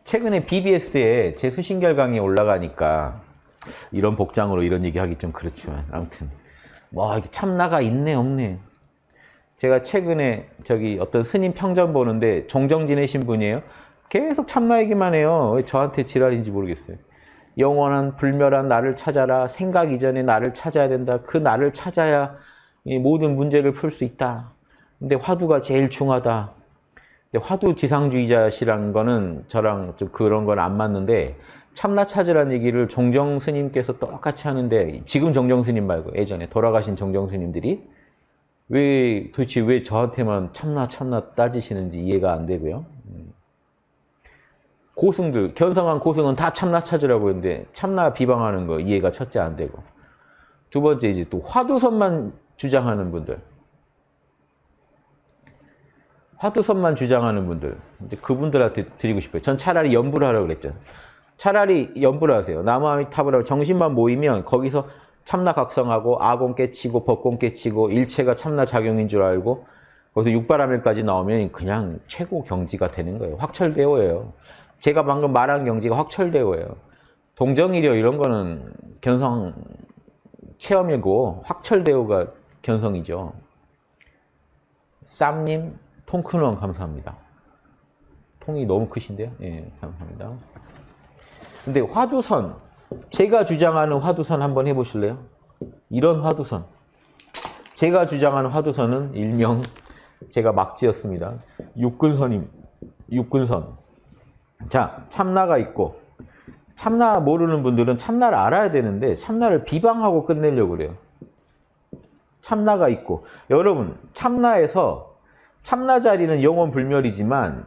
최근에 BBS에 제 수신결 강의 올라가니까 이런 복장으로 이런 얘기하기 좀 그렇지만 아무튼 뭐 이게 참나가 있네 없네. 제가 최근에 저기 어떤 스님 평전 보는데 종정 지내신 분이에요. 계속 참나 얘기만 해요. 왜 저한테 지랄인지 모르겠어요. 영원한 불멸한 나를 찾아라. 생각 이전에 나를 찾아야 된다. 그 나를 찾아야 이 모든 문제를 풀 수 있다. 근데 화두가 제일 중하다. 근데 화두 지상주의자시라는 거는 저랑 좀 그런 건 안 맞는데 참나 찾으라는 얘기를 종정 스님께서 똑같이 하는데 지금 종정 스님 말고 예전에 돌아가신 종정 스님들이 도대체 왜 저한테만 참나 따지시는지 이해가 안 되고요. 고승들, 견성한 고승은 다 참나 찾으라고 했는데 참나 비방하는 거 이해가 첫째 안 되고 두 번째 이제 또 화두선만 주장하는 분들 이제 그분들한테 드리고 싶어요. 전 차라리 연불 하라고 그랬죠. 차라리 연불 하세요. 나무아미타불하고 정신만 모이면 거기서 참나 각성하고 아공 깨치고 법공 깨치고 일체가 참나 작용인 줄 알고 거기서 육바라밀까지 나오면 그냥 최고 경지가 되는 거예요. 확철대오예요. 제가 방금 말한 경지가 확철대오예요. 동정이려 이런 거는 견성 체험이고 확철대오가 견성이죠. 쌈님 통큰원 감사합니다. 통이 너무 크신데요? 예, 감사합니다. 근데 화두선, 제가 주장하는 화두선 한번 해보실래요? 이런 화두선. 제가 주장하는 화두선은 일명 제가 막 지었습니다. 육근선. 자, 참나가 있고 참나 모르는 분들은 참나를 알아야 되는데 참나를 비방하고 끝내려고 그래요. 참나가 있고 여러분 참나에서 참나 자리는 영원불멸이지만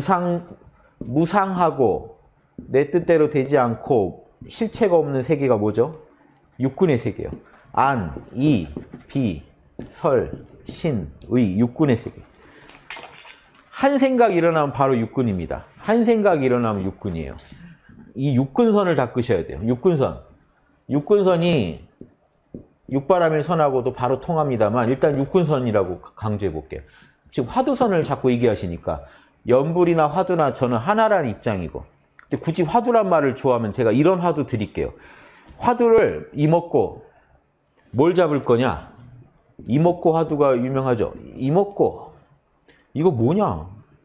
무상하고 내 뜻대로 되지 않고 실체가 없는 세계가 뭐죠? 육군의 세계요. 안, 이, 비, 설, 신, 의, 육군의 세계. 한 생각이 일어나면 바로 육군입니다. 한 생각이 일어나면 육군이에요. 이 육군선을 닦으셔야 돼요. 육군선이 육바라밀 선하고도 바로 통합니다만 일단 육군선이라고 강조해 볼게요. 지금 화두선을 자꾸 얘기하시니까 연불이나 화두나 저는 하나라는 입장이고 근데 굳이 화두란 말을 좋아하면 제가 이런 화두 드릴게요. 화두를 이먹고 뭘 잡을 거냐? 이먹고 화두가 유명하죠. 이먹고 이거 뭐냐?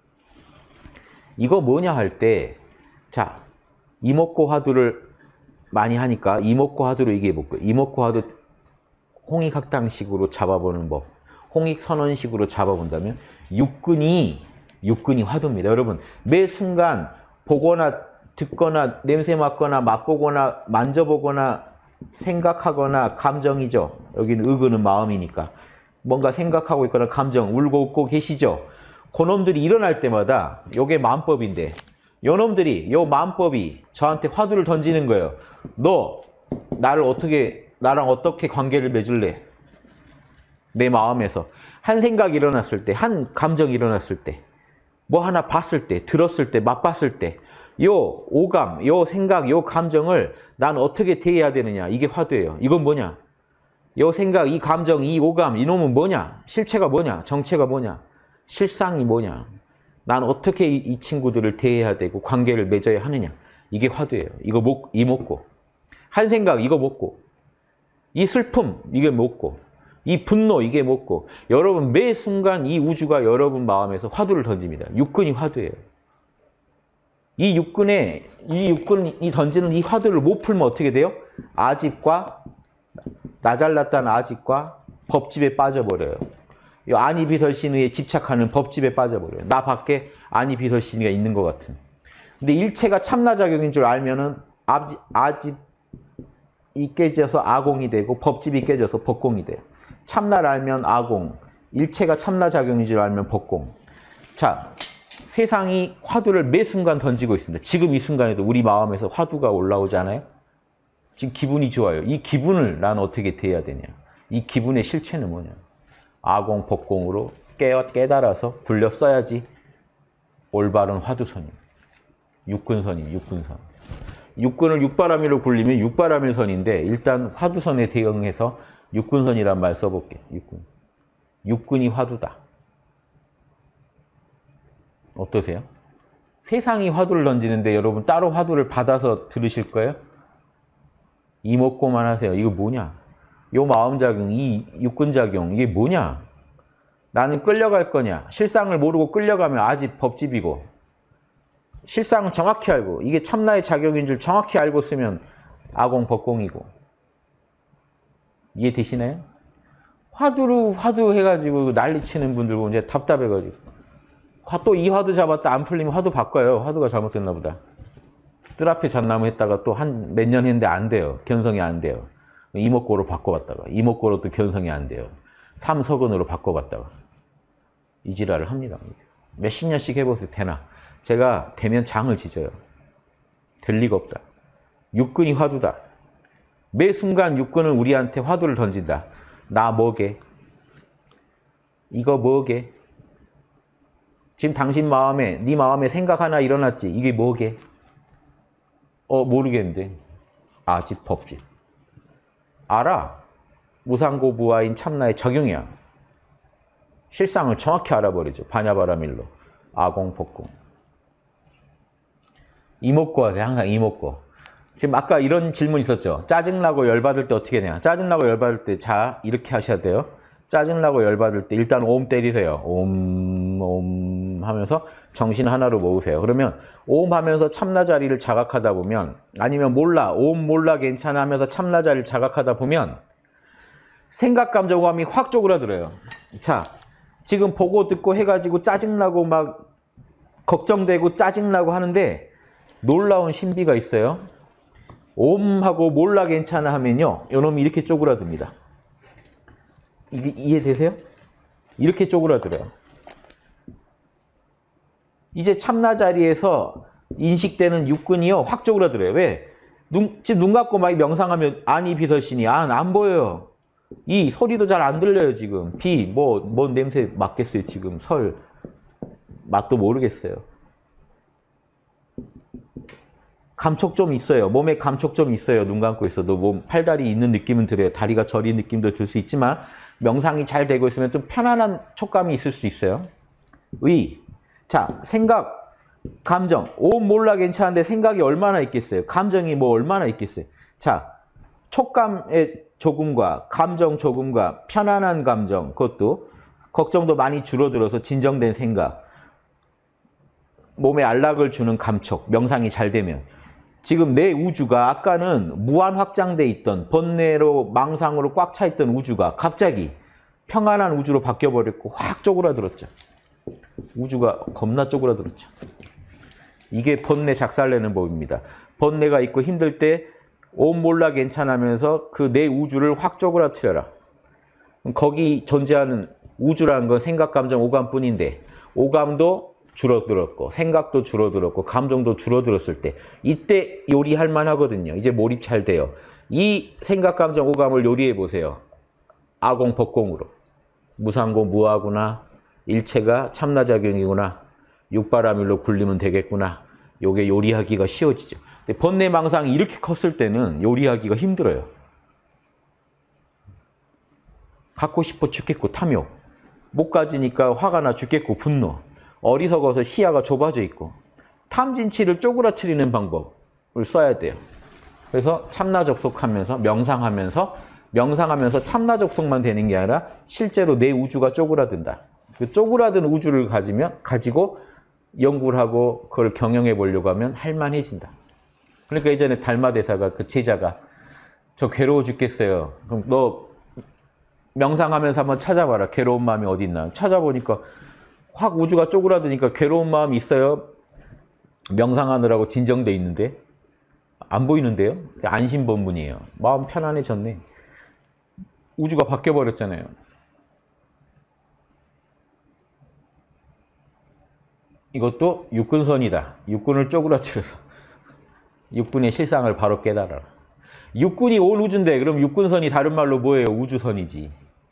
이거 뭐냐 할 때 자, 이먹고 화두를 많이 하니까 이먹고 화두를 얘기해 볼게요. 이먹고 화두 홍익학당식으로 잡아보는 법. 홍익선언식으로 잡아본다면 육근이 화두입니다. 여러분 매 순간 보거나 듣거나 냄새 맡거나 맛보거나 만져보거나 생각하거나 감정이죠. 여기는 의근은 마음이니까 뭔가 생각하고 있거나 감정 울고 웃고 계시죠. 그놈들이 일어날 때마다 요게 마음법인데 요놈들이 요 마음법이 저한테 화두를 던지는 거예요. 너 나랑 어떻게 관계를 맺을래? 내 마음에서 한 생각이 일어났을 때, 한 감정이 일어났을 때, 뭐 하나 봤을 때, 들었을 때, 맛봤을 때, 요 오감, 요 생각, 요 감정을 난 어떻게 대해야 되느냐? 이게 화두예요. 이건 뭐냐? 요 생각, 이 감정, 이 오감, 이놈은 뭐냐? 실체가 뭐냐? 정체가 뭐냐? 실상이 뭐냐? 난 어떻게 이 친구들을 대해야 되고 관계를 맺어야 하느냐? 이게 화두예요. 이 먹고. 한 생각, 이거 먹고. 이 슬픔, 이게 먹고. 이 분노, 이게 먹고. 여러분 매 순간 이 우주가 여러분 마음에서 화두를 던집니다. 육근이 화두예요. 이 육근이 던지는 이 화두를 못 풀면 어떻게 돼요? 아집과 나 잘났다는 아집과 법집에 빠져버려요. 이 아니비설신의에 집착하는 법집에 빠져버려요. 나 밖에 아니비설신의가 있는 것 같은. 근데 일체가 참나작용인 줄 알면은 아집이 깨져서 아공이 되고 법집이 깨져서 법공이 돼요. 참나를 알면 아공, 일체가 참나작용인 줄 알면 법공. 자, 세상이 화두를 매 순간 던지고 있습니다. 지금 이 순간에도 우리 마음에서 화두가 올라오지 않아요? 지금 기분이 좋아요. 이 기분을 난 어떻게 대해야 되냐? 이 기분의 실체는 뭐냐? 아공, 법공으로 깨달아서 굴려 써야지 올바른 화두선이에요. 육근선. 육근을 육바라밀로 굴리면 육바라밀선인데 일단 화두선에 대응해서 육근선이란 말 써볼게요. 육근이 화두다. 어떠세요? 세상이 화두를 던지는데 여러분 따로 화두를 받아서 들으실 거예요? 이목고만 하세요. 이거 뭐냐? 요 마음작용, 이 육근작용, 이게 뭐냐? 나는 끌려갈 거냐? 실상을 모르고 끌려가면 아집 법집이고, 실상을 정확히 알고 이게 참나의 작용인 줄 정확히 알고 쓰면 아공 법공이고. 이해되시나요? 화두 해가지고 난리치는 분들 보면 이제 답답해가지고 또 이 화두 잡았다 안 풀리면 화두 바꿔요. 화두가 잘못됐나 보다. 뜰 앞에 잣나무 했다가 또 한 몇 년 했는데 안 돼요. 견성이 안 돼요. 이목고로 바꿔봤다가 이목고로 또 견성이 안 돼요. 삼석은으로 바꿔봤다가 이 지랄을 합니다. 몇십 년씩 해보세요. 되나? 제가 되면 장을 지져요. 될 리가 없다. 육근이 화두다. 매 순간 육근은 우리한테 화두를 던진다. 나 뭐게? 이거 뭐게? 지금 당신 마음에, 네 마음에 생각 하나 일어났지? 이게 뭐게? 모르겠는데. 아집 법집. 알아. 무상고부화인 참나의 작용이야. 실상을 정확히 알아버리죠. 반야바라밀로. 아공, 법공. 이목고 하세요. 항상 이목고. 지금 아까 이런 질문 있었죠. 짜증나고 열받을 때 어떻게 해야 되냐. 짜증나고 열받을 때 자 이렇게 하셔야 돼요. 짜증나고 열받을 때 일단 옴 때리세요. 옴 하면서 정신 하나로 모으세요. 그러면 옴 하면서 참나 자리를 자각하다 보면 아니면 몰라 옴 몰라 괜찮아 하면서 참나 자리를 자각하다 보면 생각 감정 오감이 확 쪼그라들어요. 자 지금 보고 듣고 해가지고 짜증나고 막 걱정되고 짜증나고 하는데 놀라운 신비가 있어요. 옴하고 몰라 괜찮아 하면요. 요놈이 이렇게 쪼그라듭니다. 이게 이해되세요? 이렇게 쪼그라들어요. 이제 참나 자리에서 인식되는 육근이요. 확 쪼그라들어요. 왜? 지금 눈 감고 막 명상하면 안이 비서시니 안 보여요. 이 소리도 잘 안 들려요. 지금 비, 뭔 냄새 맡겠어요. 지금 설 맛도 모르겠어요. 감촉 좀 있어요. 몸에 감촉 좀 있어요. 눈 감고 있어도 몸 팔다리 있는 느낌은 들어요. 다리가 저린 느낌도 들 수 있지만 명상이 잘 되고 있으면 좀 편안한 촉감이 있을 수 있어요. 자, 생각, 감정. 옴 몰라 괜찮은데 생각이 얼마나 있겠어요? 감정이 뭐 얼마나 있겠어요? 자, 촉감의 조금과 감정 조금과 편안한 감정, 그것도 걱정도 많이 줄어들어서 진정된 생각, 몸에 안락을 주는 감촉, 명상이 잘 되면 지금 내 우주가 아까는 무한 확장돼 있던 번뇌로 망상으로 꽉 차 있던 우주가 갑자기 평안한 우주로 바뀌어버렸고 확 쪼그라들었죠. 우주가 겁나 쪼그라들었죠. 이게 번뇌 작살내는 법입니다. 번뇌가 있고 힘들 때 옴 몰라 괜찮으면서 그 내 우주를 확 쪼그라뜨려라. 거기 존재하는 우주라는 건 생각, 감정, 오감뿐인데 오감도 줄어들었고 생각도 줄어들었고 감정도 줄어들었을 때 이때 요리할 만하거든요. 이제 몰입 잘 돼요. 이 생각, 감정, 오감을 요리해 보세요. 아공, 법공으로. 무상고, 무하구나. 일체가 참나작용이구나. 육바라밀로 굴리면 되겠구나. 요게 요리하기가 쉬워지죠. 근데 번뇌망상이 이렇게 컸을 때는 요리하기가 힘들어요. 갖고 싶어 죽겠고 탐욕. 못 가지니까 화가 나 죽겠고 분노. 어리석어서 시야가 좁아져 있고 탐진치를 쪼그라뜨리는 방법을 써야 돼요. 그래서 참나 접속하면서 명상하면서 참나 접속만 되는 게 아니라 실제로 내 우주가 쪼그라든다. 그 쪼그라든 우주를 가지고 연구를 하고 그걸 경영해 보려고 하면 할만해진다. 그러니까 예전에 달마대사가 그 제자가 저 괴로워 죽겠어요. 그럼 너 명상하면서 한번 찾아봐라. 괴로운 마음이 어디 있나. 찾아보니까 확 우주가 쪼그라드니까 괴로운 마음이 있어요. 명상하느라고 진정돼 있는데 안 보이는데요. 안심본문이에요. 마음 편안해졌네. 우주가 바뀌어버렸잖아요. 이것도 육근선이다. 육근을 쪼그라뜨려서 육근의 실상을 바로 깨달아라. 육근이 온 우주인데 그럼 육근선이 다른 말로 뭐예요? 우주선이지.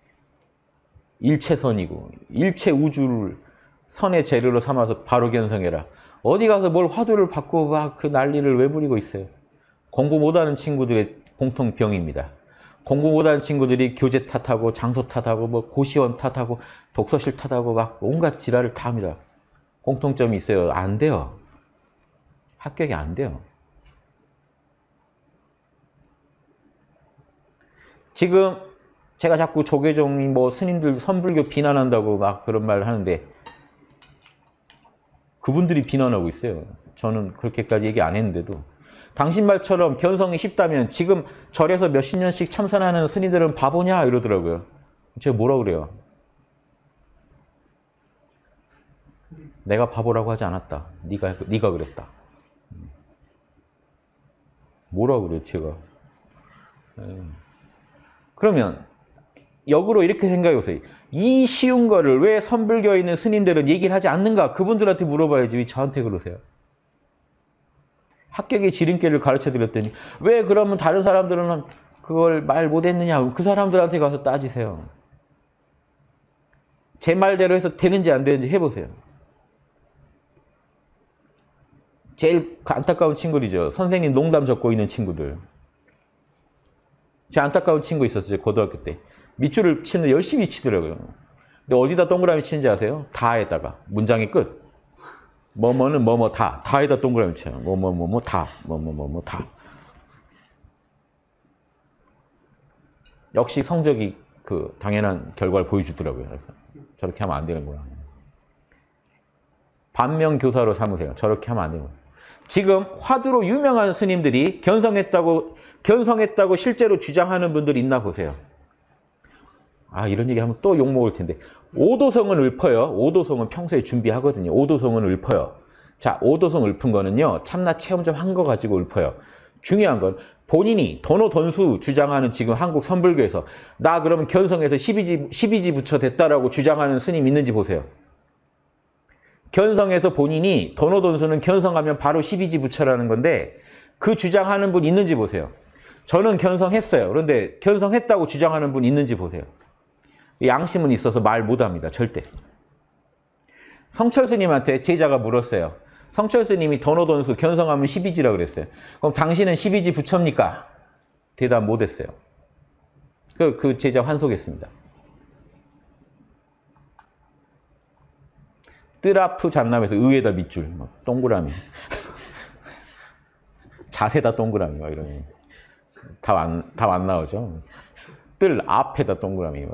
일체선이고 일체 우주를 선의 재료로 삼아서 바로 견성해라. 어디 가서 뭘 화두를 받고 막 그 난리를 왜 부리고 있어요? 공부 못하는 친구들의 공통병입니다. 공부 못하는 친구들이 교재 탓하고 장소 탓하고 뭐 고시원 탓하고 독서실 탓하고 막 온갖 지랄을 다 합니다. 공통점이 있어요. 안 돼요. 합격이 안 돼요. 지금 제가 자꾸 조계종이 뭐 스님들 선불교 비난한다고 막 그런 말 하는데 그분들이 비난하고 있어요. 저는 그렇게까지 얘기 안 했는데도. 당신 말처럼 견성이 쉽다면 지금 절에서 몇십 년씩 참선하는 스님들은 바보냐 이러더라고요. 제가 뭐라 그래요? 내가 바보라고 하지 않았다. 네가 그랬다. 뭐라 그래요, 제가? 그러면 역으로 이렇게 생각해 보세요. 이 쉬운 거를 왜 선불교에 있는 스님들은 얘기를 하지 않는가? 그분들한테 물어봐야지 왜 저한테 그러세요? 합격의 지름길을 가르쳐 드렸더니 왜 그러면 다른 사람들은 그걸 말 못했느냐? 그 사람들한테 가서 따지세요. 제 말대로 해서 되는지 안 되는지 해보세요. 제일 안타까운 친구들이죠. 선생님 농담 적고 있는 친구들. 제 안타까운 친구 있었어요. 고등학교 때. 밑줄을 치는데 열심히 치더라고요. 근데 어디다 동그라미 치는지 아세요? 다에다가. 문장의 끝. 뭐뭐는 뭐뭐 다. 다에다 동그라미 쳐요. 뭐뭐뭐뭐 다. 뭐뭐뭐뭐 다. 역시 성적이 그 당연한 결과를 보여주더라고요. 저렇게 하면 안 되는구나. 반면교사로 삼으세요. 저렇게 하면 안 되는 거예요. 지금 화두로 유명한 스님들이 견성했다고 실제로 주장하는 분들이 있나 보세요. 아, 이런 얘기하면 또 욕먹을 텐데. 오도성은 읊어요. 오도성은 평소에 준비하거든요. 오도성은 읊어요. 자, 오도성 읊은 거는요. 참나 체험 좀 한 거 가지고 읊어요. 중요한 건 본인이 도노돈수 주장하는 지금 한국 선불교에서 나 그러면 견성해서 12지 부처 됐다라고 주장하는 스님 있는지 보세요. 견성해서 본인이 도노돈수는 견성하면 바로 12지 부처라는 건데 그 주장하는 분 있는지 보세요. 저는 견성했어요. 그런데 견성했다고 주장하는 분 있는지 보세요. 양심은 있어서 말 못합니다. 절대. 성철 스님한테 제자가 물었어요. 성철 스님이 도노돈수 견성하면 12지라 그랬어요. 그럼 당신은 12지 부처입니까? 대답 못했어요. 그 제자 환속했습니다. 뜨라프 잔남에서 의에다 밑줄, 동그라미. 자세다 동그라미, 막 이런. 답 안 나오죠? 뜰 앞에다 동그라미.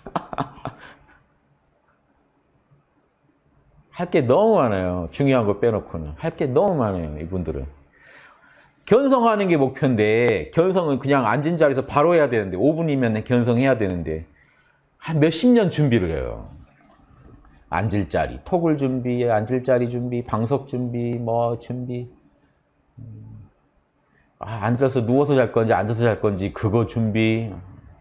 할 게 너무 많아요. 중요한 거 빼놓고는. 할 게 너무 많아요, 이분들은. 견성하는 게 목표인데, 견성은 그냥 앉은 자리에서 바로 해야 되는데, 5분이면 견성해야 되는데, 한 몇십 년 준비를 해요. 앉을 자리, 톡을 준비, 앉을 자리 준비, 방석 준비, 뭐 준비. 앉아서 누워서 잘 건지 앉아서 잘 건지 그거 준비.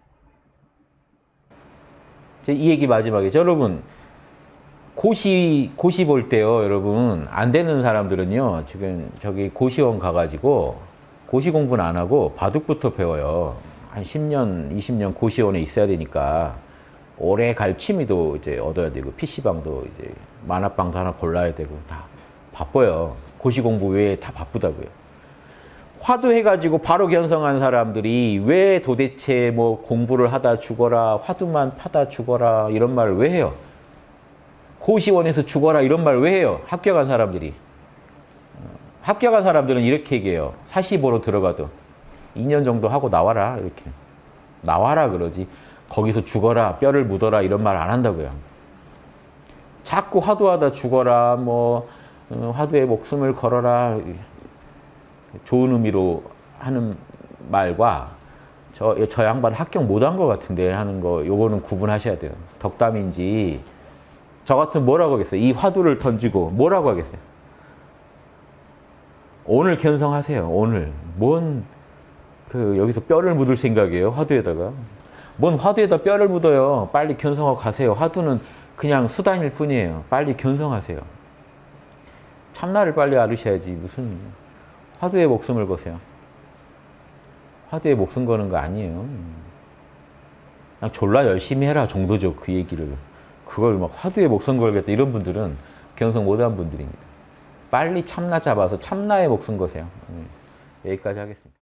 이 얘기 마지막에 여러분 고시 볼 때요, 여러분 안 되는 사람들은요 지금 저기 고시원 가가지고 고시 공부는 안 하고 바둑부터 배워요. 한 10년, 20년 고시원에 있어야 되니까 오래 갈 취미도 이제 얻어야 되고 PC방도 이제 만화방도 하나 골라야 되고 다 바빠요. 고시 공부 외에 다 바쁘다고요. 화두해가지고 바로 견성한 사람들이 왜 도대체 뭐 공부를 하다 죽어라, 화두만 파다 죽어라 이런 말을 왜 해요? 고시원에서 죽어라 이런 말 왜 해요? 합격한 사람들이. 합격한 사람들은 이렇게 얘기해요. 사시보로 들어가도 2년 정도 하고 나와라 이렇게. 나와라 그러지. 거기서 죽어라, 뼈를 묻어라 이런 말 안 한다고요. 자꾸 화두하다 죽어라, 뭐 화두에 목숨을 걸어라 좋은 의미로 하는 말과 저 양반 합격 못한 것 같은데 하는 거 요거는 구분하셔야 돼요. 덕담인지 저 같으면 뭐라고 하겠어요? 이 화두를 던지고 뭐라고 하겠어요? 오늘 견성하세요. 오늘. 뭔 여기서 뼈를 묻을 생각이에요? 화두에다가. 뭔 화두에다 뼈를 묻어요. 빨리 견성하고 가세요. 화두는 그냥 수단일 뿐이에요. 빨리 견성하세요. 참나를 빨리 알으셔야지. 무슨 화두에 목숨을 거세요. 화두에 목숨 거는 거 아니에요. 그냥 졸라 열심히 해라 정도죠. 그 얘기를. 그걸 막 화두에 목숨 걸겠다. 이런 분들은 견성 못한 분들입니다. 빨리 참나 잡아서 참나에 목숨 거세요. 여기까지 하겠습니다.